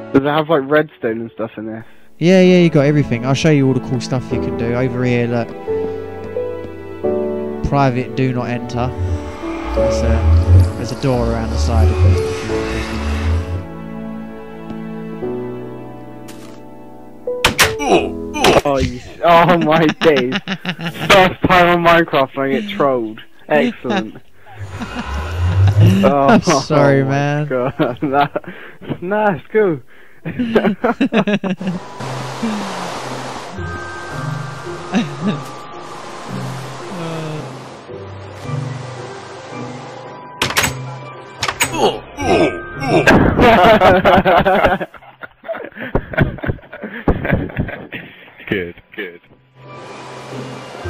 Does it have like redstone and stuff in this? Yeah, you got everything. I'll show you all the cool stuff you can do. Over here, look. Private, do not enter. There's a door around the side of it. Oh my days. First time on Minecraft and I get trolled. Excellent. I'm sorry, man. God. Nah, it's cool. Good.